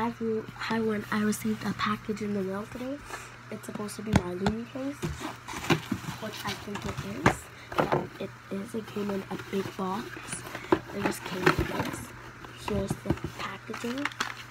when I received a package in the mail today. It's supposed to be my Lumi case, which I think it is. And it is. It came in a big box. It just came with this. Here's the packaging.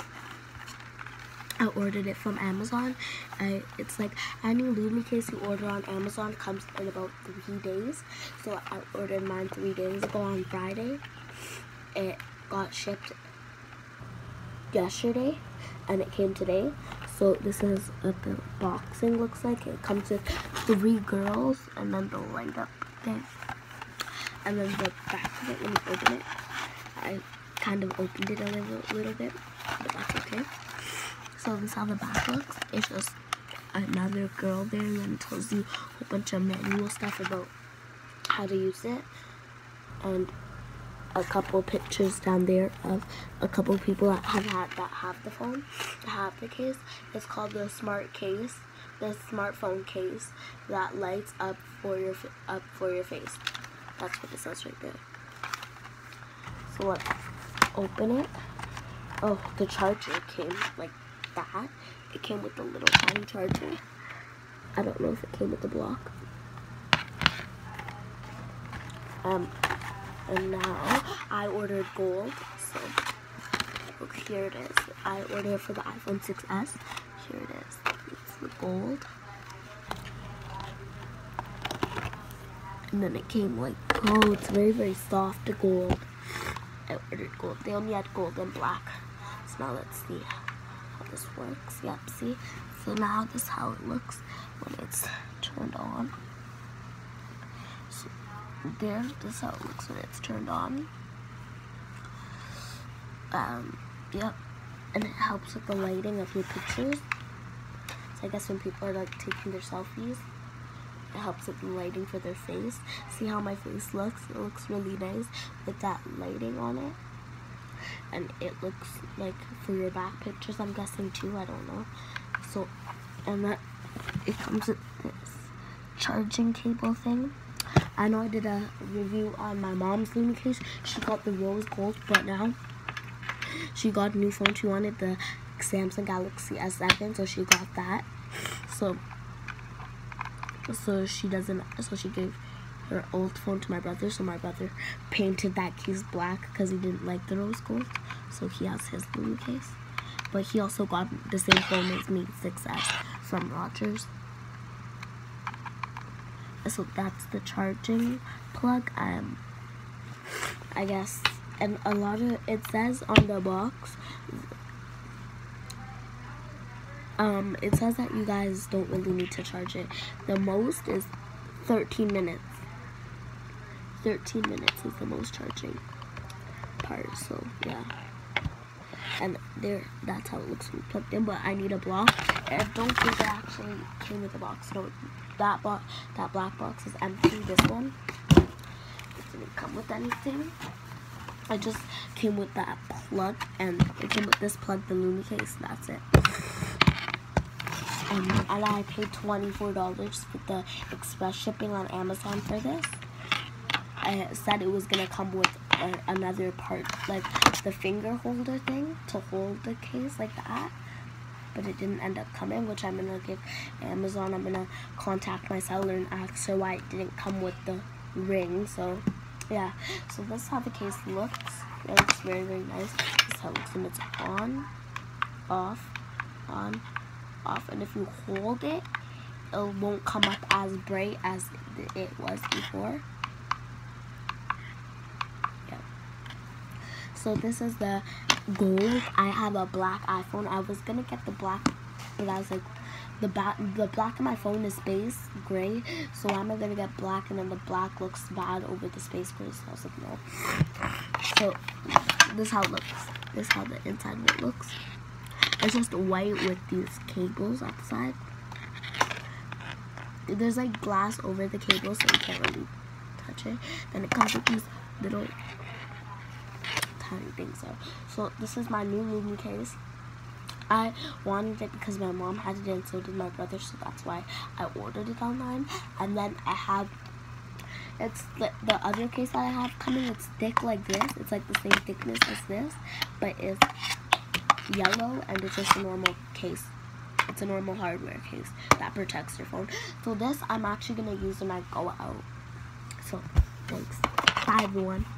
I ordered it from Amazon. It's like any Lumi case you order on Amazon comes in about 3 days. So I ordered mine 3 days ago on Friday. It got shipped yesterday and it came today. So this is what the boxing looks like. It comes with 3 girls and then the light up thing. And then the back of it, when you open it, I kind of opened it a little bit, but that's okay. So this is how the back looks. It's just another girl there, and then it tells you a whole bunch of manual stuff about how to use it. And a couple pictures down there of a couple people that have the phone, that have the case. It's called the smart case, the smartphone case that lights up for your face. That's what it says right there. So let's open it. Oh, the charger came like that. It came with the little tiny charger. I don't know if it came with the block. And now I ordered gold. So look, here it is. I ordered it for the iPhone 6s. Here it is. It's the gold. And then it came like, oh, it's very, very soft gold. I ordered gold. They only had gold and black. So now let's see how this works. Yep, see? So now this is how it looks when it's turned on. So there, this is how it looks when it's turned on. Yep. And it helps with the lighting of your pictures. So I guess when people are like taking their selfies, it helps with the lighting for their face. See how my face looks? It looks really nice with that lighting on it. And it looks like for your back pictures, I'm guessing too, I don't know. So, and that, it comes with this charging cable thing. I know I did a review on my mom's Lumi case. She got the rose gold, but now she got a new phone. She wanted the Samsung Galaxy S7, so she got that. So she gave her old phone to my brother. So my brother painted that case black because he didn't like the rose gold. So he has his Lumi case. But he also got the same phone as me, 6S, from Rogers. So that's the charging plug. I guess, and a lot of it says on the box. It says that you guys don't really need to charge it. The most is 13 minutes. 13 minutes is the most charging part. So yeah. And there, that's how it looks when plugged in. But I need a block. I don't think it actually came with a box. No, that black box is empty. This one, it didn't come with anything. I just came with that plug, and it came with this plug, the Lumi case. That's it. And I paid $24 for the express shipping on Amazon for this. I said it was gonna come with another part, like the finger holder thing to hold the case like that, but it didn't end up coming, which I'm gonna give Amazon. I'm gonna contact my seller and ask her why it didn't come with the ring. So yeah, so this is how the case looks. It looks very, very nice. This is how it looks when it's on, off, on, off, and if you hold it, it won't come up as bright as it was before. Yep. So this is the gold. I have a black iPhone. I was gonna get the black, but I was like, the black in my phone is space gray, so I'm not gonna get black, and then the black looks bad over the space gray. So I was like, no. So this is how it looks. This is how the inside of it looks. It's just white with these cables outside. There's like glass over the cable, so you can't really touch it. Then it comes with these little tiny things. So this is my new Lumi case. I wanted it because my mom had it and so did my brother, so that's why I ordered it online. And then I have, it's the other case that I have coming. It's thick like this. It's like the same thickness as this, but it's yellow, and it's just a normal case. It's a normal hardware case that protects your phone. So this I'm actually going to use when I go out. So, thanks. Bye, everyone.